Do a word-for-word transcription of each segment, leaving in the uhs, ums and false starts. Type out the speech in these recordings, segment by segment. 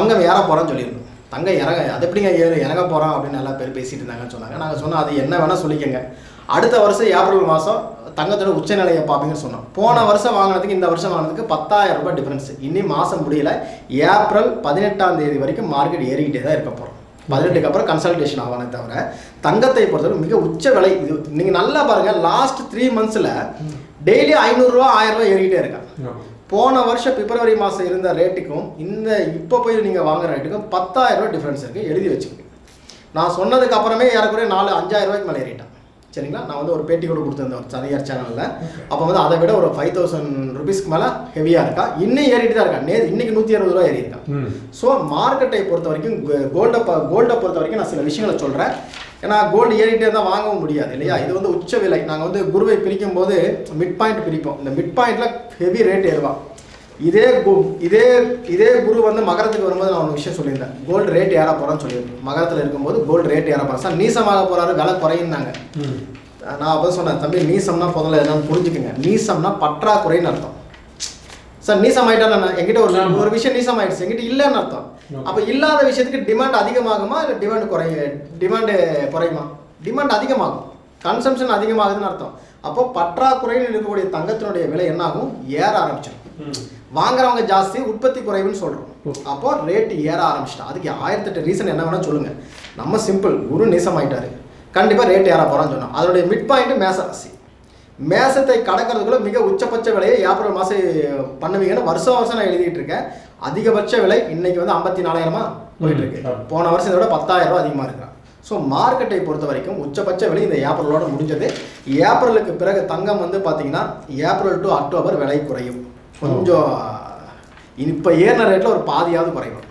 தங்கம் ஏற போகிறோன்னு சொல்லியிருந்தோம். தங்கம் இறங்க அது எப்படிங்க ஏறு இறங்க போகிறோம் அப்படின்னு நல்லா பேர் பேசிகிட்டு இருந்தாங்கன்னு சொன்னாங்க. நாங்கள் சொன்னோம் அது என்ன வேணால் சொல்லிக்கங்க, அடுத்த வருஷம் ஏப்ரல் மாதம் தங்கத்தோட உச்சநிலையை பார்ப்பீங்கன்னு சொன்னோம். போன வருஷம் வாங்கினதுக்கு இந்த வருஷம் வாங்கினதுக்கு பத்தாயிரம் ரூபாய் டிஃப்ரென்ஸ். இன்னி மாதம் முடியல, ஏப்ரல் பதினெட்டாம் தேதி வரைக்கும் மார்க்கெட் ஏறிக்கிட்டே தான் இருக்க போகிறோம். பதினெட்டுக்கு அப்புறம் கன்சல்டேஷன் ஆவானே தவிர தங்கத்தை பொறுத்தவரை மிக உச்ச விலை. இது நீங்கள் நல்லா பாருங்கள், லாஸ்ட் த்ரீ மந்த்ஸில் டெய்லி ஐநூறுரூவா ஆயிரம் ரூபா ஏறிக்கிட்டே இருக்கா. போன வருஷம் பிப்ரவரி மாதம் இருந்த ரேட்டுக்கும் இந்த இப்போ போய் நீங்கள் வாங்குற ரேட்டுக்கும் பத்தாயிரம் ரூபா டிஃப்ரென்ஸ் இருக்குது, எழுதி வச்சுக்கோங்க. நான் சொன்னதுக்கு அப்புறமே ஏறக்குறைய நாலு அஞ்சாயிரம் ரூபாய்க்கு மேலே ஏறிட்டான். சரிங்களா, நான் வந்து ஒரு பேட்டி கூட கொடுத்துருந்தேன் ஒரு தனியார் சேனலில். அப்போ வந்து அதை விட ஒரு ஃபைவ் தௌசண்ட் ருபீஸ்க்கு மேலே ஹெவியாக இருக்கா, இன்னும் ஏறிட்டு தான் இருக்கா. நே இன்னைக்கு நூற்றி அறுபது ரூபா ஏறி இருக்கா. ஸோ மார்க்கெட்டை பொறுத்த வரைக்கும் கோல்டை கோல்டை பொறுத்த வரைக்கும் நான் சில விஷயங்களை சொல்கிறேன். ஏன்னா கோல்டு ஏறிட்டே தான் வாங்கவும் முடியாது இல்லையா. இது வந்து உச்ச விலை. நாங்கள் வந்து குருவை பிரிக்கும் போது மிட் பாயிண்ட் பிரிப்போம். இந்த மிட் பாயிண்டில் ஹெவி ரேட் ஏறுவான். இதே கு இதே இதே குரு வந்து மகரத்துக்கு வரும்போது நான் ஒரு விஷயம் சொல்லியிருந்தேன், கோல்டு ரேட் ஏற போகிறான்னு சொல்லியிருந்தேன். மகரத்தில் இருக்கும்போது கோல்டு ரேட் ஏற போகிறேன் சார், நீசமாக போகிறாரு விலை குறையினாங்க. நான் அப்போ சொன்னேன், தம்பி நீசம்னா முதல்ல என்னன்னு புரிஞ்சுக்குங்க. நீசம்னா பற்றாக்குறைன்னு அர்த்தம் சார். நீசம் ஆகிட்டான்னு என்கிட்ட ஒரு ஒரு விஷயம் நீசம் ஆகிடுச்சு, என்கிட்ட இல்லைன்னு அர்த்தம். அப்போ இல்லாத விஷயத்துக்கு டிமாண்ட் அதிகமாகுமா இல்லை டிமாண்ட் குறைய டிமாண்டு குறையுமா? டிமாண்ட் அதிகமாகும், கன்சம்ஷன் அதிகமாகுதுன்னு அர்த்தம். அப்போ பற்றாக்குறைன்னு இருக்கக்கூடிய தங்கத்தினுடைய விலை என்னாகும், ஏற ஆரம்பிச்சிடும். வாங்குறவங்க ஜாஸ்தி, உற்பத்தி குறைவுன்னு சொல்கிறோம். அப்போ ரேட்டு ஏற ஆரம்பிச்சிட்டா. அதுக்கு ஆயிரத்தெட்டு ரீசன் என்ன வேணால் சொல்லுங்கள். நம்ம சிம்பிள், குரு நீசம் ஆகிட்டாரு, கண்டிப்பாக ரேட் ஏற போகிறான்னு சொன்னோம். அதனுடைய மிட் பாயிண்ட் மேச ராசி. மேசத்தை கடக்கிறதுக்குள்ள மிக உச்சபட்ச விலையை ஏப்ரல் மாதம் பண்ணுவீங்கன்னு வருஷம் வருஷம் நான் எழுதிட்டு இருக்கேன். அதிகபட்ச விலை இன்னைக்கு வந்து ஐம்பத்தி நாலாயிரமா போயிட்டு இருக்கு. போன வருஷத்தை விட பத்தாயிரம் ரூபா அதிகமாக இருக்கிறான். ஸோ மார்க்கெட்டை பொறுத்த வரைக்கும் உச்சபட்ச விலை இந்த ஏப்ரலோட முடிஞ்சது. ஏப்ரலுக்கு பிறகு தங்கம் வந்து பார்த்தீங்கன்னா ஏப்ரல் டு அக்டோபர் விலை குறையும். கொஞ்சம் இப்போ ஏறின ரேட்டில் ஒரு பாதியாவது குறையும்.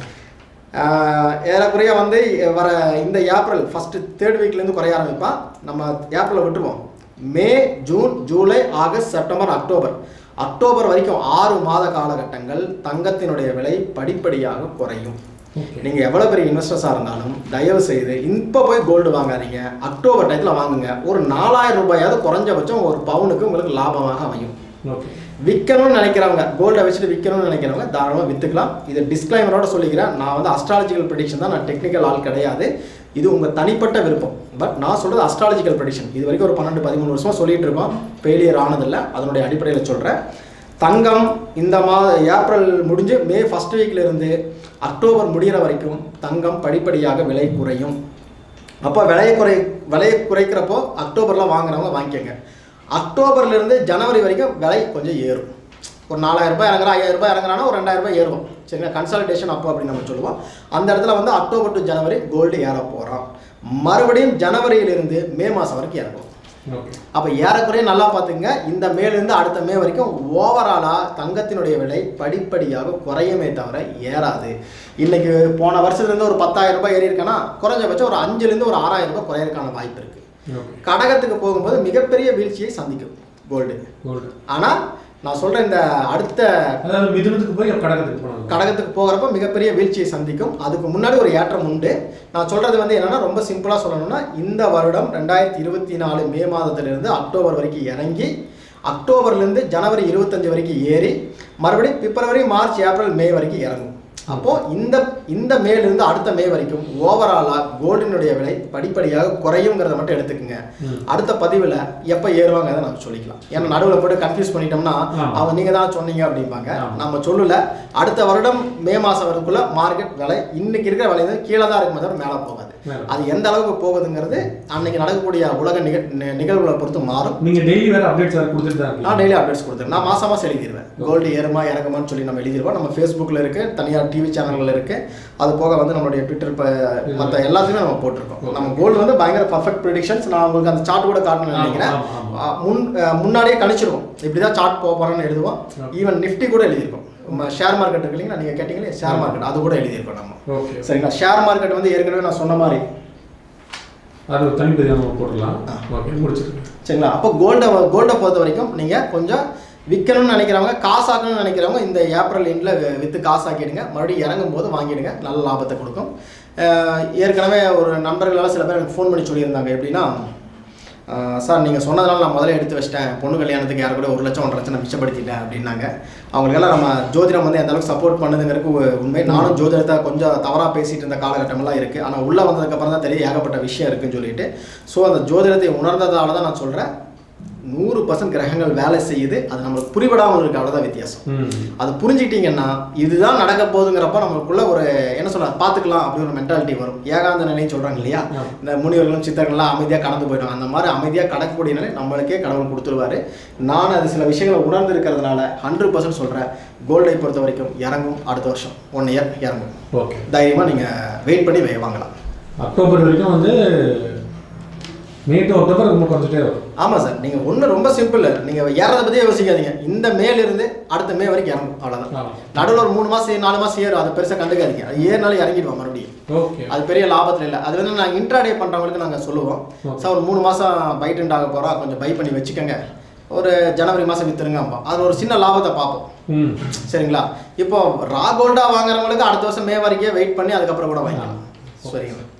ஏறக்குறைய வந்து வர இந்த ஏப்ரல் ஃபஸ்ட்டு தேர்ட் வீக்லேருந்து குறைய ஆரம்பிப்பான். நம்ம ஏப்ரலை விட்டுருவோம். May, June, July, August, September, October October வரைக்கும் ஆறு மாத காலகட்டங்கள் தங்கத்தினுடைய விலை படிப்படியாக குறையும். நீங்கள் எவ்வளோ பெரிய இன்வெஸ்டர்ஸாக இருந்தாலும் தயவு செய்து இப்போ போய் கோல்டு வாங்காதீங்க, அக்டோபர் டயத்தில் வாங்குங்க. ஒரு நாலாயிரம் ரூபாயாவது குறைஞ்சபட்சம் ஒரு பவுனுக்கு உங்களுக்கு லாபமாக அமையும். விற்கணும்னு நினைக்கிறவங்க, கோல்டை வச்சுட்டு விற்கணும்னு நினைக்கிறவங்க தாராளமாக விற்றுக்கலாம். இது டிஸ்க்ளைமரோட சொல்லிக்கிறேன். நான் வந்து அஸ்ட்ராலஜிக்கல் ப்ரெடிக்ஷன் தான், நான் டெக்னிக்கல் ஆள் கிடையாது. இது உங்கள் தனிப்பட்ட விருப்பம். பட் நான் சொல்கிறது அஸ்ட்ராலஜிக்கல் ப்ரெடிக்ஷன். இது வரைக்கும் ஒரு பன்னெண்டு பதிமூணு வருஷமாக சொல்லிட்டு இருக்கோம், ஃபெயிலியர் ஆனதில்லை. அதனுடைய அடிப்படையில் சொல்கிறேன். தங்கம் இந்த மாத ஏப்ரல் முடிஞ்சு மே ஃபஸ்ட் வீக்லேருந்து அக்டோபர் முடிகிற வரைக்கும் தங்கம் படிப்படியாக விலை குறையும். அப்போ விலையை குறை விலையை குறைக்கிறப்போ அக்டோபரில் வாங்குறவங்க வாங்கிக்கோங்க. அக்டோபர்லேருந்து ஜனவரி வரைக்கும் விலை கொஞ்சம் ஏறும். ஒரு நாலாயிரம் ரூபாய் இறங்குறா, ஐயாயிரம் ரூபாய் இறங்குறானா ஒரு ரெண்டாயிரம் ரூபாய் ஏறும். சரிங்களா, கன்சல்டேஷன் அப்போ அப்படின்னு நம்ம சொல்லுவோம். அந்த இடத்துல வந்து அக்டோபர் டு ஜனவரி கோல்டு ஏற போகிறோம். மறுபடியும் ஜனவரியிலிருந்து மே மாதம் வரைக்கும் இறங்கும். அப்போ ஏறக்குறைய நல்லா பார்த்துங்க, இந்த மேலேருந்து அடுத்த மே வரைக்கும் ஓவராலாக தங்கத்தினுடைய விலை படிப்படியாக குறையுமே தவிர ஏறாது. இன்னைக்கு போன வருஷத்துலேருந்து ஒரு பத்தாயிரம் ரூபாய் ஏறி இருக்கேன்னா குறைஞ்சபட்சம் ஒரு அஞ்சுலேருந்து ஒரு ஆறாயிரம் ரூபாய் குறையறதுக்கான வாய்ப்பு இருக்குது. கடகத்துக்கு போகும்போது மிகப்பெரிய வீழ்ச்சியை சந்திக்கும் கோல்டு. ஆனால் நான் சொல்கிறேன், இந்த அடுத்த மிதுனத்துக்கு போய் கடகத்துக்கு போகணும், கடகத்துக்கு போகிறப்ப மிகப்பெரிய வீழ்ச்சியை சந்திக்கும். அதுக்கு முன்னாடி ஒரு ஏற்றம் உண்டு. நான் சொல்கிறது வந்து என்னென்னா, ரொம்ப சிம்பிளாக சொல்லணும்னா, இந்த வருடம் ரெண்டாயிரத்தி இருபத்தி நாலு மே மாதத்திலிருந்து அக்டோபர் வரைக்கும் இறங்கி அக்டோபர்லேருந்து ஜனவரி இருபத்தஞ்சு வரைக்கும் ஏறி மறுபடியும் பிப்ரவரி, மார்ச், ஏப்ரல், மே வரைக்கும் இறங்கும். அப்போது இந்த இந்த மேலிருந்து அடுத்த மே வரைக்கும் ஓவராலாக கோல்டினுடைய விலை படிப்படியாக குறையுங்கிறத மட்டும் எடுத்துக்கோங்க. அடுத்த பதிவில் எப்போ ஏறுவாங்க அதை நம்ம சொல்லிக்கலாம். ஏன்னா நடுவில் போட்டு கன்ஃபியூஸ் பண்ணிட்டோம்னா அவங்க நீங்கள் தான் சொன்னீங்க அப்படிம்பாங்க. நம்ம சொல்லலை. அடுத்த வருடம் மே மாதம் வரதுக்குள்ள மார்க்கெட் விலை இன்னைக்கு இருக்கிற விலை வந்து கீழே தான் இருக்குமே தவிர மேலே போகாது. அது எந்த அளவுக்கு போகுதுங்கிறது அன்னைக்கு நடக்கக்கூடிய உலக நிக நிகழ்வுகளை பொறுத்து மாறும். நீங்கள் டெய்லி வேறு அப்டேட்ஸ் கொடுத்துட்டு தான்? நான் டெய்லி அப்டேட்ஸ் கொடுத்துருவேன். நான் மாதம் மாதம் எழுதிடுவேன். கோல்டு ஏறுமா இறங்குமான்னு சொல்லி நம்ம எழுதிடுவோம். நம்ம ஃபேஸ்புக்கில் இருக்குது, தனியார் டிவி சேனல்கள் இருக்குது. அது போக வந்து நம்மளுடைய ட்விட்டர் மற்ற எல்லாத்தையுமே நம்ம போட்டிருக்கோம். நம்ம கோல்டு வந்து பயங்கர பர்ஃபெக்ட் ப்ரெடிக்ஷன்ஸ். நான் உங்களுக்கு அந்த சார்ட் கூட காட்டணும்னு நினைக்கிறேன். முன் முன்னாடியே கணிச்சிருவோம், இப்படி தான் சார்ட் போக போகிறோன்னு எழுதுவோம். ஈவன் நிஃப்டி கூட எழுதியிருக்கோம். ஷேர் மார்க்கெட் இருக்கு இல்லைங்களா, நீங்கள் கேட்டிங்களே ஷேர் மார்க்கெட், அது கூட எழுதியிருக்கோம் நம்ம. சரிங்களா, ஷேர் மார்க்கெட் வந்து ஏற்கனவே நான் சொன்ன மாதிரி அது தனிப்பதியாக போடலாம். ஓகே, முடிச்சிருக்கேன். சரிங்களா. அப்போ கோல்டை கோல்டை பொறுத்த வரைக்கும் நீங்கள் கொஞ்சம் விற்கணும்னு நினைக்கிறவங்க, காசாக்கணும்னு நினைக்கிறவங்க இந்த ஏப்ரல் எண்டில் விற்று காசாக்கிடுங்க. மறுபடியும் இறங்கும் போது வாங்கிடுங்க, நல்ல லாபத்தை கொடுக்கும். ஏற்கனவே ஒரு நண்பர்களெல்லாம் சில பேர் எனக்கு ஃபோன் பண்ணி சொல்லியிருந்தாங்க. எப்படின்னா, சார் நீங்கள் சொன்னதுனால நான் முதல்ல எடுத்து வச்சிட்டேன், பொண்ணு கல்யாணத்துக்கு யாரு கூட ஒரு லட்சம் ஒன்றரை லட்சம் நான் மிச்சப்படுத்திட்டேன் அப்படின்னாங்க. அவங்களுக்கெல்லாம் நம்ம ஜோதிடம் வந்து எந்த அளவுக்கு சப்போர்ட் பண்ணுதுங்கிறதுக்கு உண்மை. நானும் ஜோதிடத்தை கொஞ்சம் தவறாக பேசிகிட்டு இருந்த காலகட்டமெல்லாம் இருக்குது. ஆனால் உள்ளே வந்ததுக்கப்புறம் தான் தெரியும் ஏகப்பட்ட விஷயம் இருக்குன்னு சொல்லிட்டு. ஸோ அந்த ஜோதிடத்தை உணர்ந்ததால தான் நான் சொல்கிறேன், நூறு பர்சன்ட் கிரகங்கள் வேலை செய்யுது. அது நம்மளுக்கு புரிபடாமல் இருக்கு, அவ்வளோதான் வித்தியாசம். அது புரிஞ்சுக்கிட்டீங்கன்னா இதுதான் நடக்க போகுதுங்கிறப்ப நம்மளுக்குள்ள ஒரு என்ன சொல்ல பார்த்துக்கலாம் அப்படின்னு ஒரு மென்டாலிட்டி வரும். ஏகாந்த நிலைன்னு சொல்கிறாங்க இல்லையா, இந்த முனிவர்களும் சித்தர்கள்லாம் அமைதியாக கடந்து போயிட்டோம். அந்த மாதிரி அமைதியாக கடக்கக்கூடிய நிலை நம்மளுக்கே கடவுள் கொடுத்துருவாரு. நான் அது சில விஷயங்களை உணர்ந்து இருக்கிறதுனால ஹண்ட்ரட் பர்சன்ட் சொல்கிறேன், கோல்டை பொறுத்த வரைக்கும் இறங்கும். அடுத்த வருஷம் ஒன் இயர் இறங்கும். ஓகே, தைரியமாக நீங்கள் வெயிட் பண்ணி வாங்கலாம். அக்டோபர் வரைக்கும் வந்து மே டு அக்டோபர் ரொம்ப குறைஞ்சிட்டே வரும். ஆமாம் சார், நீங்கள் ஒன்று ரொம்ப சிம்பிள், நீங்கள் ஏறதை பற்றியே யோசிக்காதீங்க. இந்த மேலிருந்து அடுத்த மே வரைக்கும் இறங்கும், அவ்வளோதான். நடுவில் ஒரு மூணு மாதம் நாலு மாதம் ஏறும், அதை பெருசாக கண்டுக்காதீங்க. அது ஏறினாலும் இறங்கிடுவோம் மறுபடியும். ஓகே, அது பெரிய லாபத்தில் இல்லை. அது வந்து நாங்கள் இன்ட்ராடே பண்ணுறவங்களுக்கு நாங்கள் சொல்லுவோம், சார் ஒரு மூணு மாதம் பைட் ஆக போகிறோம், கொஞ்சம் பை பண்ணி வச்சுக்கோங்க, ஒரு ஜனவரி மாதம் விற்றுருங்க. அதில் ஒரு சின்ன லாபத்தை பார்ப்போம், சரிங்களா? இப்போ ரா கோல்டாக வாங்குறவங்களுக்கு அடுத்த வருஷம் மே வரைக்கும் வெயிட் பண்ணி அதுக்கப்புறம் கூட வாங்கிக்கலாம். சரிங்களா?